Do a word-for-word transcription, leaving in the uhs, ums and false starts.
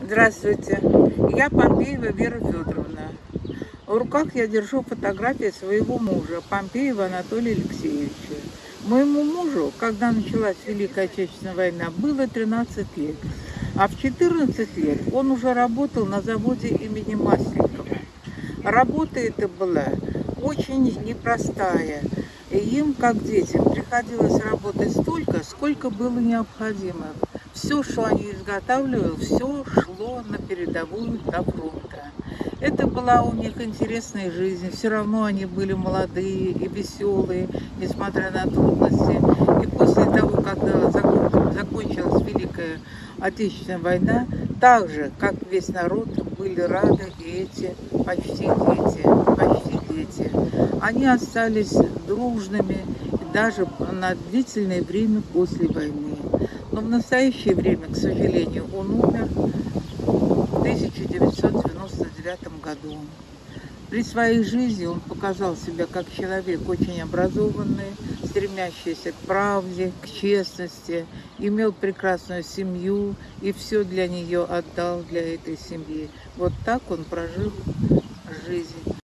Здравствуйте, я Помпеева Вера Федоровна. В руках я держу фотографии своего мужа, Помпеева Анатолия Алексеевича. Моему мужу, когда началась Великая Отечественная война, было тринадцать лет, а в четырнадцать лет он уже работал на заводе имени Масленникова. Работа эта была очень непростая. И им, как детям, приходилось работать столько, сколько было необходимо. Все, что они изготавливали, все шло на передовую до фронта. Это была у них интересная жизнь. Все равно они были молодые и веселые, несмотря на трудности. И после того, когда закончилась Великая Отечественная война, так же, как весь народ, были рады и эти почти дети, почти дети. Они остались дружными даже на длительное время после войны. Но в настоящее время, к сожалению, он умер в тысяча девятьсот девяносто девятом году. При своей жизни он показал себя как человек очень образованный, стремящийся к правде, к честности, имел прекрасную семью и все для нее отдал, для этой семьи. Вот так он прожил жизнь.